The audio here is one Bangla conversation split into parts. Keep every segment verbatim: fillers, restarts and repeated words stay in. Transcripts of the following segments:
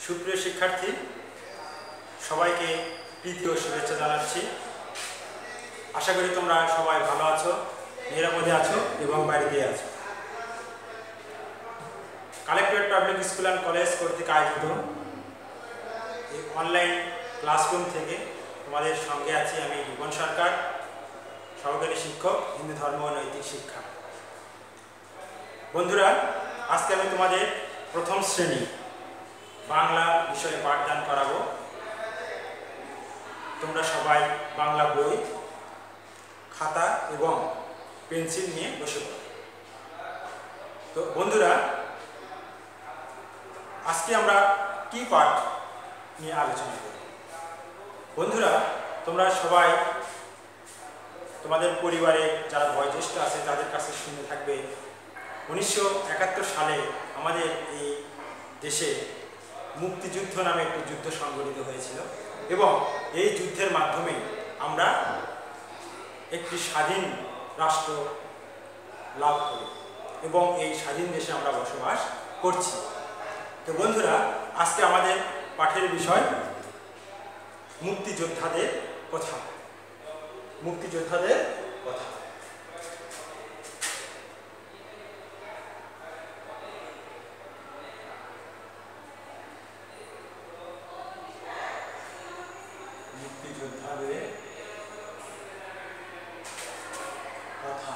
সুপ্রিয় শিক্ষার্থী সবাইকে প্রীতি ও শুভেচ্ছা জানাচ্ছি। আশা করি তোমরা সবাই ভালো আছো, নিরাপদে আছো এবং বাড়িতে আছো। Collectorate public school and college কর্তৃক আয়োজিত এই অনলাইন ক্লাসরুম থেকে তোমাদের সঙ্গে আছি আমি রিপন সরকার, সহকারী শিক্ষক, হিন্দু ধর্ম ও নৈতিক শিক্ষা। বন্ধুরা, আজকে আমি তোমাদের প্রথম শ্রেণী বাংলা বিষয়ে পাঠদান করাবো। তোমরা সবাই বাংলা বই, খাতা এবং পেন্সিল নিয়ে বসে পড়ো। তো বন্ধুরা, আজকে আমরা কি পাঠ নিয়ে আলোচনা করব? বন্ধুরা, তোমরা সবাই তোমাদের পরিবারে যারা বয়োজ্যেষ্ঠ আছে তাদের কাছে শুনে থাকবে উনিশশো একাত্তর সালে আমাদের এই দেশে মুক্তিযুদ্ধ নামে একটি যুদ্ধ সংগঠিত হয়েছিল এবং এই যুদ্ধের মাধ্যমে আমরা একটি স্বাধীন রাষ্ট্র লাভ করি এবং এই স্বাধীন দেশে আমরা বসবাস করছি। তো বন্ধুরা, আজকে আমাদের পাঠের বিষয় মুক্তিযোদ্ধাদের কথা। মুক্তিযোদ্ধাদের কথা মুক্তিযোদ্ধাদের কথা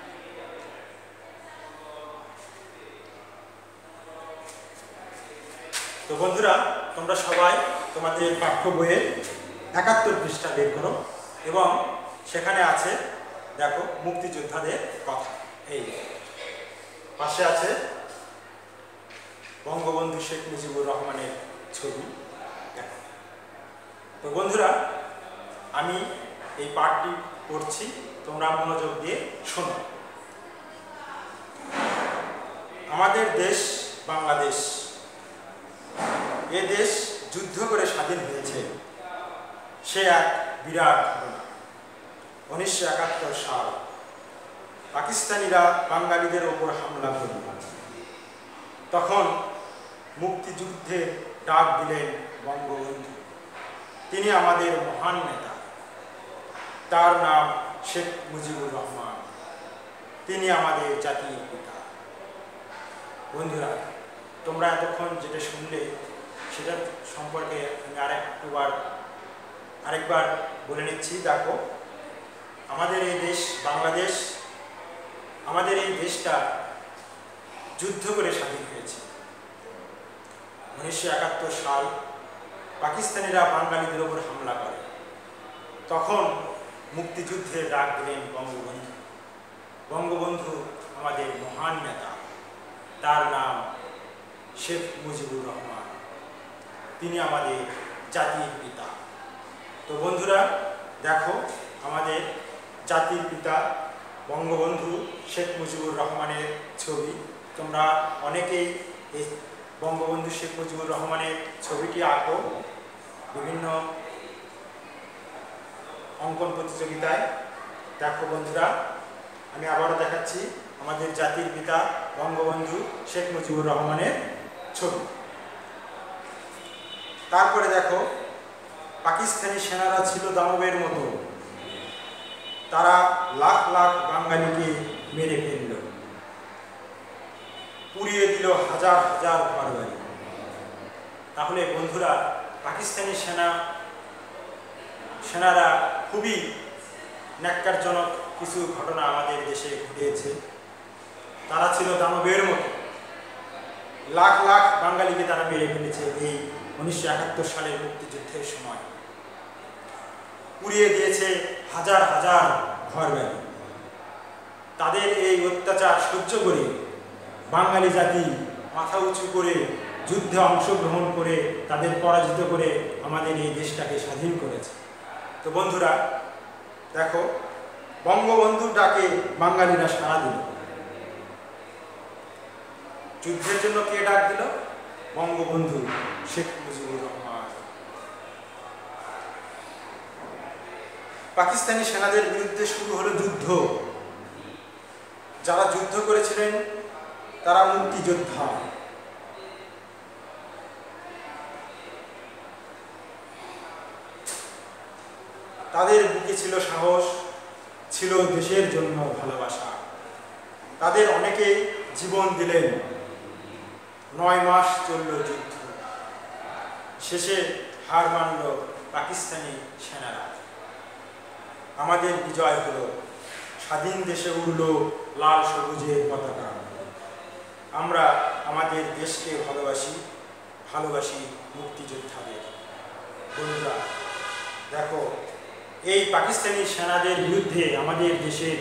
তো বন্ধুরা, তোমরা সবাই তোমাদের পাঠ্য বইয়ের একাত্তর পৃষ্ঠা বের করো এবং সেখানে আছে, দেখো, মুক্তিযোদ্ধাদের কথা। এই পাশে আছে বঙ্গবন্ধু শেখ মুজিবুর রহমানের ছবি। দেখো তো বন্ধুরা, আমি এই পাঠটি পড়ছি, তোমরা মনোযোগ দিয়ে শোনো। আমাদের দেশ বাংলাদেশ, এ দেশ যুদ্ধ করে স্বাধীন হয়েছে, সে এক বিরাট ঘটনা। উনিশশো একাত্তর সাল পাকিস্তানিরা বাঙালিদের ওপর হামলা করল। তখন মুক্তিযুদ্ধের ডাক দিলেন বঙ্গবন্ধু। তিনি আমাদের মহান নেতা, তার নাম শেখ মুজিবুর রহমান। তিনি আমাদের জাতির পিতা। বন্ধুরা, তোমরা এতক্ষণ যেটা শুনলে সেটা সম্পর্কে আমি আরেকবার আরেকবার বলে নিচ্ছি। দেখো, আমাদের এই দেশ বাংলাদেশ, আমাদের এই দেশটা যুদ্ধ করে স্বাধীন হয়েছে। উনিশশো একাত্তর সাল পাকিস্তানিরা বাঙালিদের ওপর হামলা করে। তখন মুক্তিযুদ্ধের ডাক দিলেন বঙ্গবন্ধু। বঙ্গবন্ধু আমাদের মহান নেতা, তার নাম শেখ মুজিবুর রহমান। তিনি আমাদের জাতির পিতা। তো বন্ধুরা, দেখো, আমাদের জাতির পিতা বঙ্গবন্ধু শেখ মুজিবুর রহমানের ছবি। তোমরা অনেকেই এই বঙ্গবন্ধু শেখ মুজিবুর রহমানের ছবিটি আঁকো বিভিন্ন অঙ্কন প্রতিযোগিতায়। দেখো বন্ধুরা, আমি আবারও দেখাচ্ছি আমাদের জাতির পিতা বঙ্গবন্ধু শেখ মুজিবুর রহমানের ছবি। তারপরে দেখো, পাকিস্তানি সেনারা ছিল দানবের মতো। তারা লাখ লাখ বাঙালিকে মেরে ফেলল, পুড়িয়ে দিল হাজার হাজার ঘরবাড়ি। তাহলে বন্ধুরা, পাকিস্তানি সেনা সেনারা খুবই ন্যাক্কারজনক কিছু ঘটনা আমাদের দেশে ঘটেছে। তারা ছিল দানবের মতো, লাখ লাখ বাঙালিকে তারা মেরে ফেলেছে। এই উনিশশো একাত্তর সালের মুক্তিযুদ্ধের সময় পুড়িয়ে দিয়েছে হাজার হাজার ঘরবাড়ি। তাদের এই অত্যাচার সহ্য করে বাঙালি জাতি মাথা উঁচু করে যুদ্ধে অংশগ্রহণ করে তাদের পরাজিত করে আমাদের এই দেশটাকে স্বাধীন করেছে। তো বন্ধুরা, দেখো, বঙ্গবন্ধুর ডাকে বাঙালিরা সাড়া দিল। যুদ্ধের জন্য কে ডাক দিল? বঙ্গবন্ধু শেখ মুজিবুর রহমান। পাকিস্তানি সেনাদের বিরুদ্ধে শুরু হলো যুদ্ধ। যারা যুদ্ধ করেছিলেন তারা মুক্তিযোদ্ধা। তাদের বুকে ছিল সাহস, ছিল দেশের জন্য ভালোবাসা। তাদের অনেকে জীবন দিলেন। নয় মাস চলল যুদ্ধ, শেষে হার মানল পাকিস্তানি সেনারা। আমাদের বিজয় হলো, স্বাধীন দেশে উড়ল লাল সবুজের পতাকা। আমরা আমাদের দেশকে ভালোবাসি, ভালোবাসি মুক্তিযোদ্ধাদের। বন্ধুরা দেখো, এই পাকিস্তানি সেনাদের বিরুদ্ধে আমাদের দেশের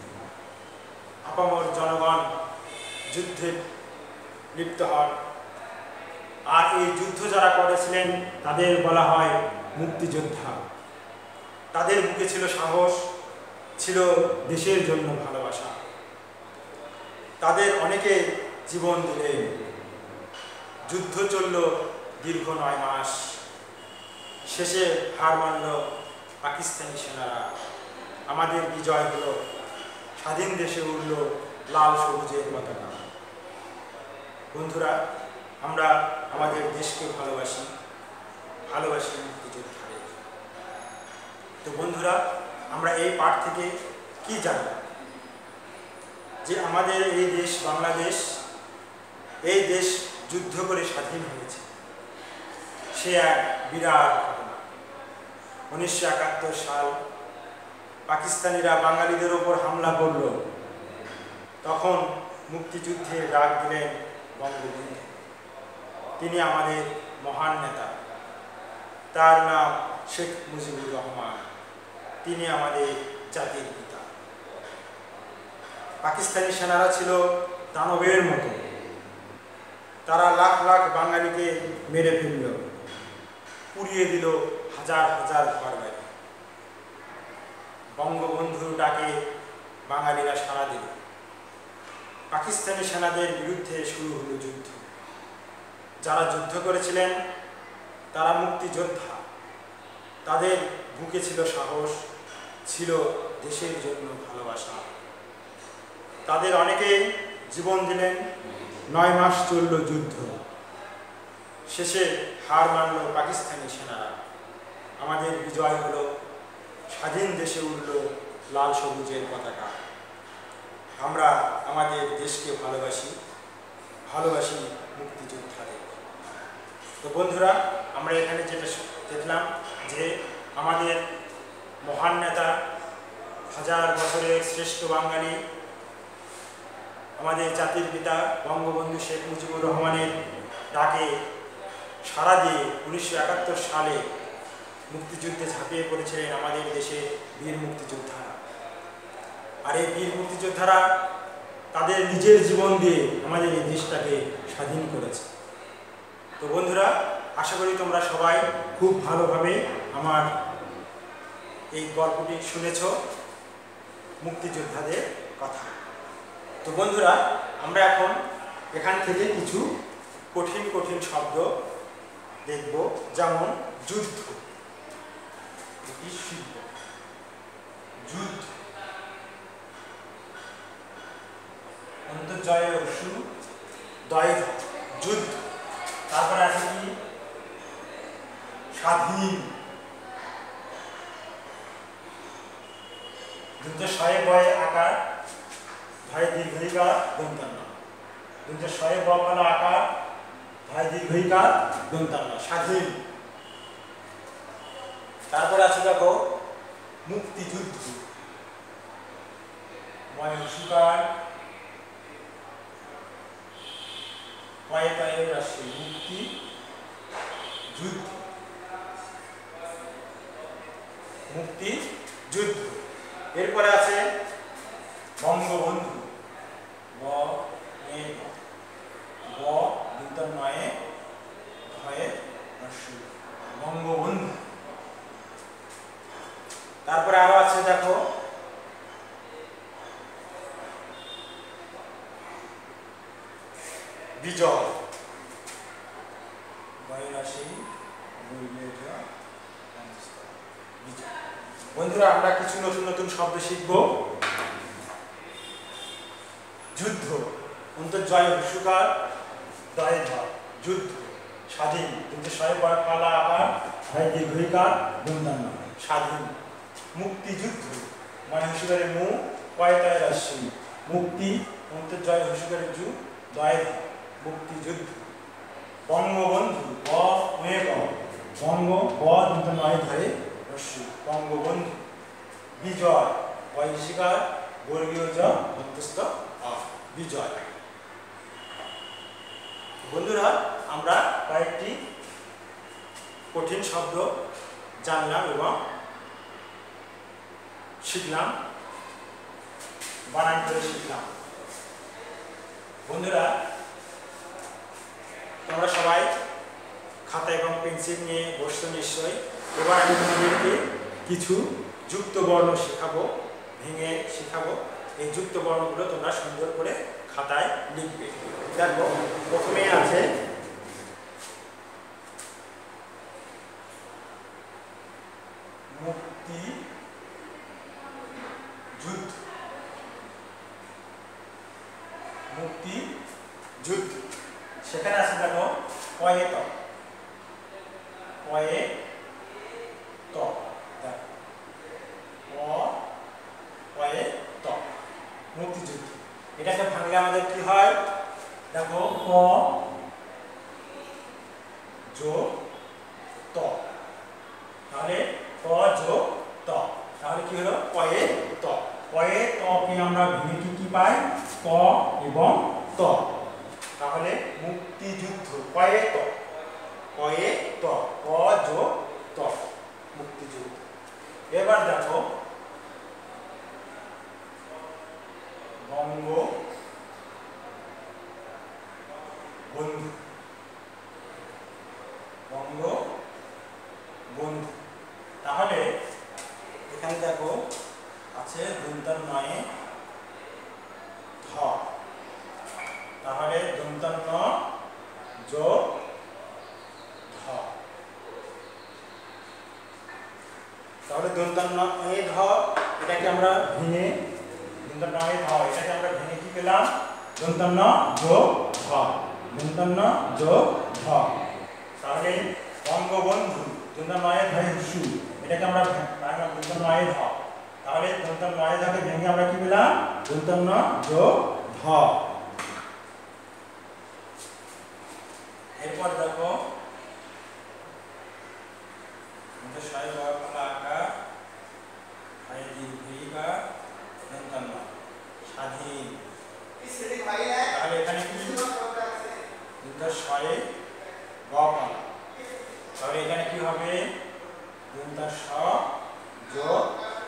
আপামর জনগণ যুদ্ধে লিপ্ত হন। আর এই যুদ্ধ যারা করেছিলেন তাদের বলা হয় মুক্তিযোদ্ধা। তাদের বুকে ছিল সাহস, ছিল দেশের জন্য ভালোবাসা। তাদের অনেকে জীবন দিলেন। যুদ্ধ চলল দীর্ঘ নয় মাস, শেষে হার মানল পাকিস্তানি সেনারা। আমাদের বিজয় হলো, স্বাধীন দেশে উড়ল লাল সবুজের পতাকা। বন্ধুরা, আমরা আমাদের দেশকে ভালোবাসি, ভালোবাসি মুক্তিযোদ্ধাদের। তো বন্ধুরা, আমরা এই পাঠ থেকে কি জানি? যে আমাদের এই দেশ বাংলাদেশ, এই দেশ যুদ্ধ করে স্বাধীন হয়েছে। সে এক বিরাট ঘটনা। উনিশশো একাত্তর সাল পাকিস্তানিরা বাঙালিদের ওপর হামলা করল। তখন মুক্তিযুদ্ধে ডাক দিলেন বঙ্গবন্ধু। তিনি আমাদের মহান নেতা। তার নাম শেখ মুজিবুর রহমান। তিনি আমাদের জাতির পিতা। পাকিস্তানি সেনারা ছিল দানবের মতো। তারা লাখ লাখ বাঙালিকে মেরে ফেলল, পুড়িয়ে দিল হাজার হাজার ঘরবাড়ি। বঙ্গবন্ধুর ডাকে বাঙালিরা সাড়া দিল। পাকিস্তানি সেনাদের বিরুদ্ধে শুরু হলো যুদ্ধ। যারা যুদ্ধ করেছিলেন তারা মুক্তিযোদ্ধা। তাদের বুকে ছিল সাহস, ছিল দেশের জন্য ভালোবাসা। তাদের অনেকেই জীবন দিলেন। নয় মাস চলল যুদ্ধ, শেষে হার মানল পাকিস্তানি সেনারা। আমাদের বিজয় হলো, স্বাধীন দেশে উড়ল লাল সবুজের পতাকা। আমরা আমাদের দেশকে ভালোবাসি, ভালোবাসি মুক্তিযোদ্ধাদের। তো বন্ধুরা, আমরা এখানে যেটা দেখলাম যে আমাদের মহান নেতা, হাজার বছরের শ্রেষ্ঠ বাঙালি, আমাদের জাতির পিতা বঙ্গবন্ধু শেখ মুজিবুর রহমানের ডাকে সাড়া দিয়ে উনিশশো একাত্তর সালে মুক্তিযুদ্ধে ঝাঁপিয়ে পড়েছিলেন আমাদের দেশে বীর মুক্তিযোদ্ধারা। আর এই বীর মুক্তিযোদ্ধারা তাদের নিজের জীবন দিয়ে আমাদের এই দেশটাকে স্বাধীন করেছে। তো বন্ধুরা, আশা করি তোমরা সবাই খুব ভালোভাবে আমার এই গল্পটি শুনেছ, মুক্তিযোদ্ধাদের কথা। তো বন্ধুরা, আমরা এখন এখান থেকে কিছু কঠিন কঠিন শব্দ দেখব, যেমন যুদ্ধ, যুদ্ধ, অন্তর্জয় অসু দয় যুদ্ধ। তারপরে আছে কি? স্বাধীন। যুদ্ধ শয়ে বয়ে আকার, ভয় দীর্ঘিকার দন্তান্ন। যুদ্ধ শয়ে বকাল আকার, ভয় দীর্ঘিকার দন্তান্ন। স্বাধীন। তারপরে আছে দেখো মুক্তিযুদ্ধ, ময় সুকার মুক্তি যুদ্ধ, মুক্তি যুদ্ধ। এরপরে আছে বঙ্গবন্ধু, ব নয়ে ভয়ে বঙ্গবন্ধু। তারপরে আরো আছে দেখো বিজয়, বন্ধুরা আমরা কিছু নতুন নতুন শব্দ শিখব। যুদ্ধ, অন্তর্জয় সুকার দয় ধর, যুদ্ধ। স্বাধীন, কিন্তু শয়ে বয় পালা আকার, ভয় দীর্ঘিকার দন্তান্ন। স্বাধীন। মুক্তিযুদ্ধ মানে হুঁশিয়ারে মু কয় তয় রাশি মুক্তি অন্তর জয় হুঁশিয়ারে জু দয় মুক্তিযুদ্ধ। বঙ্গবন্ধু ব মে ব বঙ্গ ব দন্ত নয় ধরে রস্যি বঙ্গবন্ধু। বিজয় বৈশিকার বর্গীয় জ অন্তস্থ আ বিজয়। বন্ধুরা আমরা কয়েকটি কঠিন শব্দ জানলাম এবং শিখলাম, বানান করে শিখলাম। বন্ধুরা তোমরা সবাই খাতা এবং পেন্সিল নিয়ে বসছো নিশ্চয়ই। এবার আমি তোমাদেরকে কিছু যুক্ত বর্ণ শেখাবো, ভেঙে শেখাবো। এই যুক্ত বর্ণগুলো তোমরা সুন্দর করে খাতায় লিখবে। দেখো প্রথমে আছে মুক্তি যুদ্ধ, মুক্তি যুদ্ধ। সেখানে আছে দেখো কয়ে ত, কয়ে ত, কয়ে ত মুক্তিযুদ্ধ। এটাকে ভাঙলে আমাদের কি হয় দেখো ক যোগ ত, তাহলে ক যোগ ত, তাহলে কি হলো কয়ে ত। কয়ে তকে আমরা ভেঙে কি কি পাই ক এবং ত, তাহলে মুক্তিযুদ্ধ কয়ে ত, কয়ে ত, ক যোগ ত মুক্তিযুদ্ধ। এবার দেখো বঙ্গ বন্ধু, বঙ্গ বন্ধু। তাহলে এখানে দেখো আছে দন্তান নয়ে ধ, তাহলে দন্তান ন যোগ ধ, তাহলে দন্তান নয়ে ধ এটাকে আমরা ভেঙে দন্তান নয়ে ধ এটাকে আমরা ভেঙে কি পেলাম দন্তান ন যোগ ধ, দন্তান ন যোগ ধ। তাহলে বঙ্গবন্ধু দন্তান নয়ে ধ হুসু এটাকে আমরা ভাঙলাম দন্তান নয়ে ধ, তাহলে দন্তান নয়ে ধকে ভেঙে আমরা কি পেলাম দন্তান ন যোগ ধ। এরপর দেখো স্বাধীন, তাহলে এখানে কি শয়ে গ পালা, তাহলে এখানে কি হবে স যোগ।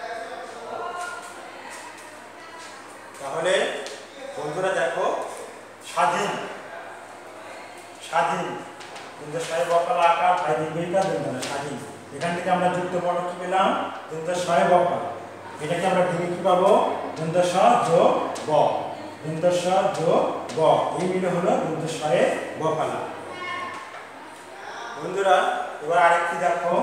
তাহলে বন্ধুরা দেখো স্বাধীন, স্বাধীন শয়ে গ পালা আকার ভাই দীর্ঘিকা দন্তন স্বাধীন। এখান থেকে আমরা যুক্ত বর্ণ কি পেলাম শয়ে গ পালা, এটাকে আমরা ভেঙে কি পাবো স যোগ গ, স যোগ গ, এই মিলে হলো শয়ে গ পালা। বন্ধুরা এবার আরেকটি দেখো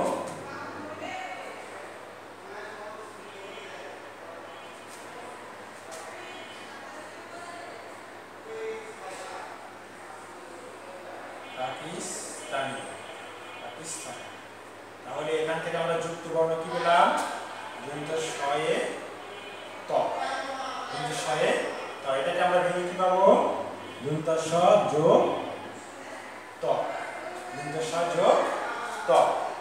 পাকিস্তানি, পাকিস্তানি। তাহলে এখান থেকে আমরা যুক্ত বর্ণ কি পেলাম শয়ে ত, শয়ে ত, এটাকে আমরা ভেঙে কি পাবো স যোগ ত, স যোগ ত।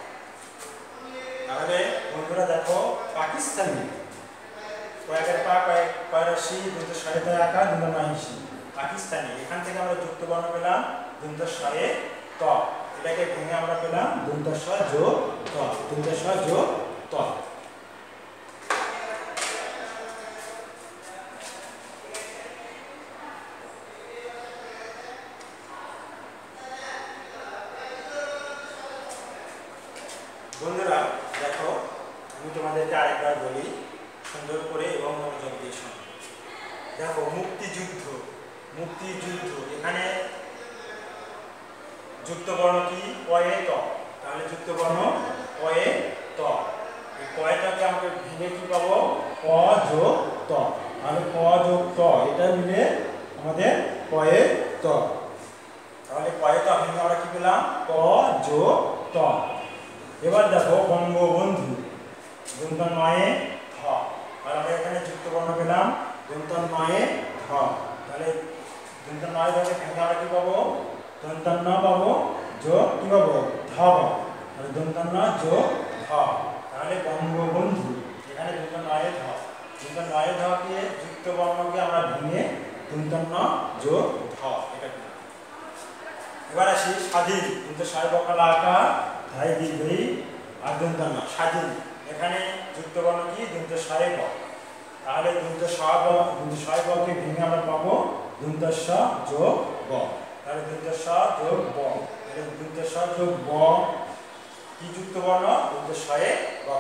তাহলে বন্ধুরা দেখো পাকিস্তানি কয়েকের পা কয়েক কয়েরসি শয়ে তয় আকার নয়সি পাকিস্তানি। এখান থেকে আমরা যুক্ত বর্ণ পেলাম শয়ে ত, এটাকে ভেঙে আমরা পেলাম স যোগ ত, স যোগ ত। বন্ধুরা দেখো আমি তোমাদেরকে আরেকবার বলি সুন্দর করে এবং মনোযোগ দিয়ে শোনো। দেখো মুক্তিযুদ্ধ, মুক্তিযুদ্ধ এখানে যুক্ত বর্ণ কি কয়ে ত, তাহলে যুক্ত বর্ণ কয়ে ত, এই কয়টাকে আমরা ভেঙে কি পাবো ক যোগ ত, তাহলে ক যোগ ত এটা মিলে আমাদের কয়ে ত, তাহলে কয়ে ত ভেঙে আমরা কি পেলাম ক যোগ ত। এবার দেখো বঙ্গবন্ধু, দন্ত নয়ে ধ। আর আমরা এখানে যুক্ত বর্ণ পেলাম দন্ত নয়ে ধ। তাহলে দন্ত নয় ধকে ভেঙে আমরা কি পাবো? দন্ত ন পাবো যোগ কি পাবো? ধ পাবো। তাহলে দন্ত ন যোগ ধ। তাহলে বঙ্গবন্ধু, এখানে দন্ত নয়ে ধ। দন্ত নয়ে ধ কে যুক্ত বর্ণকে আমরা ভেঙে দন্ত ন যোগ ধ এটা পেলাম। এবার আসি স্বাধীন। কিন্তু ছয় বকালা আকার ধাই দীর্ঘই আর দন্ত ন স্বাধীন। এখানে যুক্ত বর্ণ কি? দন্ত ছয় ব। তাহলে দন্ত স ব, দন্ত ছয় বকে ভেঙে আমরা পাবো দন্ত স যোগ ব। তাহলে দন্ত স যোগ ব। তাহলে দন্ত স যোগ ব কি যুক্ত বর্ণ? দন্ত ছয়ে ব।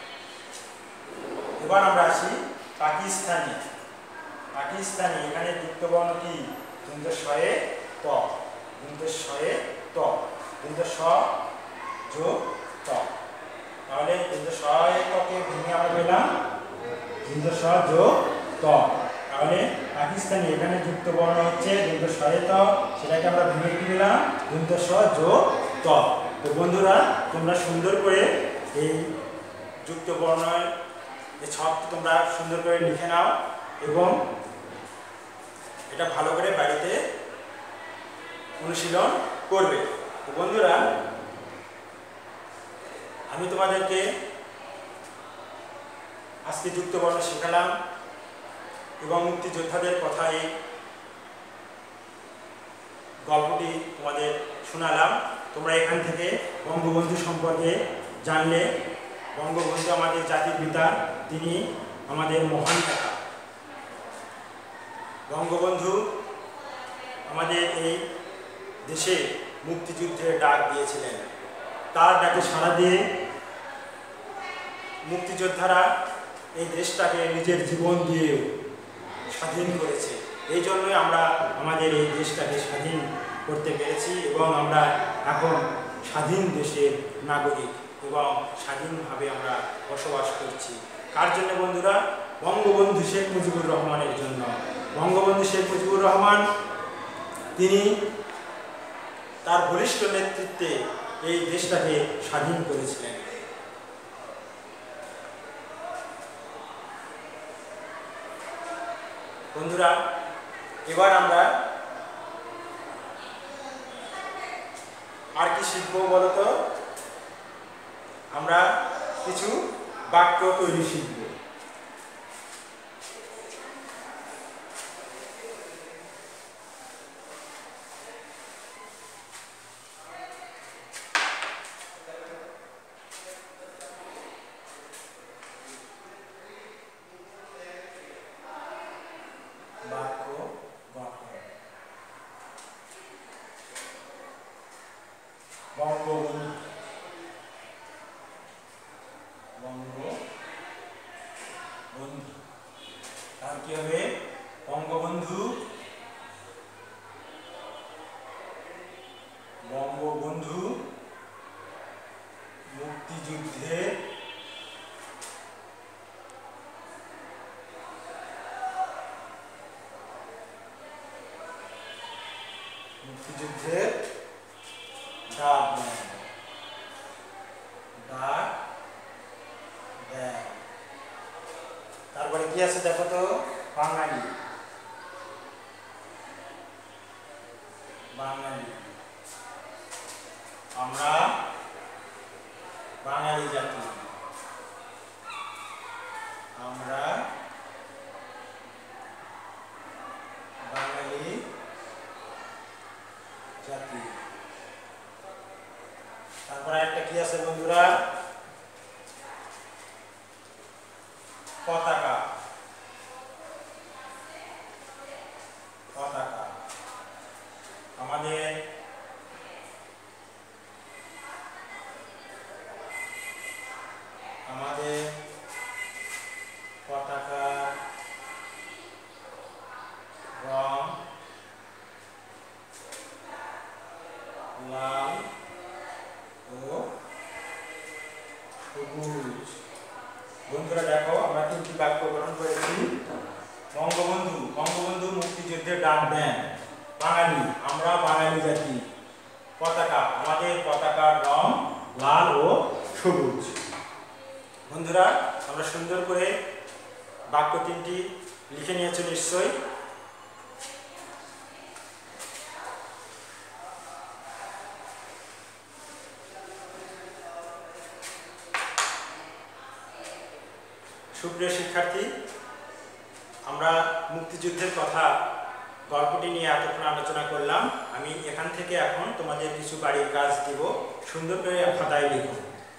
এবার আমরা আসি পাকিস্তানি। পাকিস্তানি এখানে যুক্ত বর্ণ কি? দন্ত ছয়ে ত। দন্ত ছয়ে ত। দন্ত স যোগ ত। তাহলে দন্ত ছয়ে তকে ভেঙে আমরা পেলাম দন্ত স যোগ ত। তাহলে পাকিস্তানি এখানে যুক্ত বর্ণ হচ্ছে দন্ত ছয়ে ত, সেটাকে আমরা ভেঙে কি পেলাম? দন্ত স যোগ ত। তো বন্ধুরা তোমরা সুন্দর করে এই যুক্ত বর্ণের এই ছকটি তোমরা সুন্দর করে লিখে নাও এবং এটা ভালো করে বাড়িতে অনুশীলন করবে। তো বন্ধুরা আমি তোমাদেরকে আজকে যুক্ত বর্ণ শেখালাম এবং মুক্তিযোদ্ধাদের কথা এই গল্পটি তোমাদের শোনালাম। তোমরা এখান থেকে বঙ্গবন্ধু সম্পর্কে জানলে। বঙ্গবন্ধু আমাদের জাতির পিতা, তিনি আমাদের মহান নেতা। বঙ্গবন্ধু আমাদের এই দেশে মুক্তিযুদ্ধের ডাক দিয়েছিলেন। তার ডাকে সাড়া দিয়ে মুক্তিযোদ্ধারা এই দেশটাকে নিজের জীবন দিয়ে স্বাধীন করেছে। এই জন্যই আমরা আমাদের এই দেশটাকে স্বাধীন করতে পেরেছি এবং আমরা এখন স্বাধীন দেশের নাগরিক এবং স্বাধীনভাবে আমরা বসবাস করছি। কার জন্য বন্ধুরা? বঙ্গবন্ধু শেখ মুজিবুর রহমানের জন্য। বঙ্গবন্ধু শেখ মুজিবুর রহমান তিনি তার বলিষ্ঠ নেতৃত্বে এই দেশটাকে স্বাধীন করেছিলেন। বন্ধুরা এবার আমরা আর কি শিখবো বলতো? আমরা কিছু বাক্য তৈরি শিখব। বাক্য গঠন। বঙ্গবন্ধু বঙ্গবন্ধু তার কি হবে? বঙ্গবন্ধু বঙ্গবন্ধু মুক্তিযুদ্ধে মুক্তিযুদ্ধের ডাক দেন ডাক দেন তারপরে কি আছে দেখো তো? বাঙালি বাঙালি আমরা বাঙালি জাতি আমরা বাঙালি জাতি। তারপরে একটা কি আছে বন্ধুরা? পতাকা পতাকা আমাদের আমাদের পতাকার রং লাল ও সবুজ। বন্ধুরা দেখো আমরা তিনটি বাক্য গ্রহণ করেছি। বঙ্গবন্ধু বঙ্গবন্ধু মুক্তিযুদ্ধের ডাক দেন। বাঙালি আমরা বাঙালি জাতি। পতাকা আমাদের পতাকার রং লাল ও সবুজ। বন্ধুরা তোমরা সুন্দর করে বাক্য তিনটি লিখে নিয়েছো নিশ্চয়ই। সুপ্রিয় শিক্ষার্থী, আমরা মুক্তিযুদ্ধের কথা গল্পটি নিয়ে এতক্ষণ আলোচনা করলাম। আমি এখান থেকে এখন তোমাদের কিছু বাড়ির কাজ দিব, সুন্দর করে খাতায় লিখো।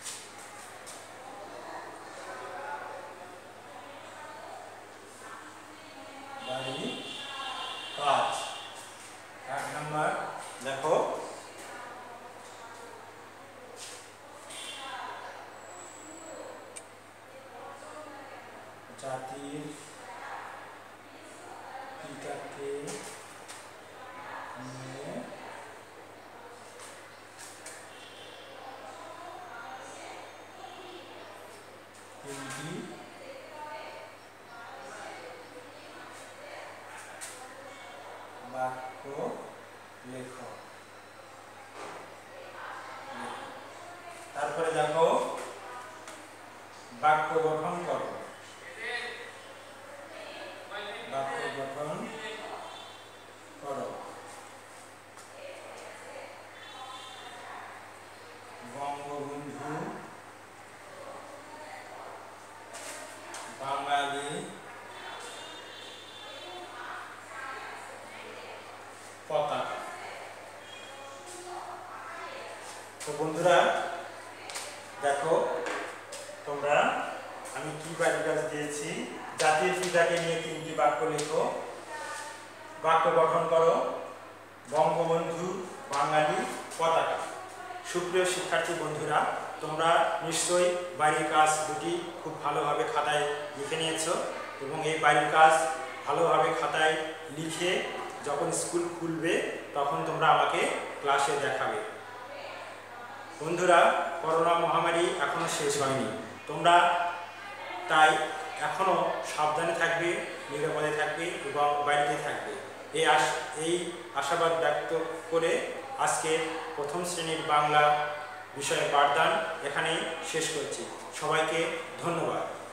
বাড়ি কাজ এক নম্বর দেখো, জাতির পিতাকে নিয়ে তিনটি বাক্য লেখো। তারপরে দেখো বাক্য গঠন করো। বাক্য গঠন করো। বঙ্গবন্ধু বাঙালি পতাকা। তো বন্ধুরা দেখো তোমরা আমি কি বাড়ির কাজ দিয়েছি। জাতির পিতাকে নিয়ে তিনটি বাক্য লেখো, বাক্য গঠন করো, বঙ্গবন্ধু বাঙালি পতাকা। সুপ্রিয় শিক্ষার্থী বন্ধুরা, তোমরা নিশ্চয়ই বাড়ির কাজ দুটি খুব ভালোভাবে খাতায় লিখে নিয়েছো এবং এই বাড়ির কাজ ভালোভাবে খাতায় লিখে যখন স্কুল খুলবে তখন তোমরা আমাকে ক্লাসে দেখাবে। বন্ধুরা, করোনা মহামারী এখনো শেষ হয়নি, তোমরা তাই এখনো সাবধানে থাকবে, নিরাপদে থাকবে এবং বাড়িতে থাকবে। এই আশ এই আশাবাদ ব্যক্ত করে আজকে প্রথম শ্রেণীর বাংলা বিষয়ে পাঠদান এখানেই শেষ করছি। সবাইকে ধন্যবাদ।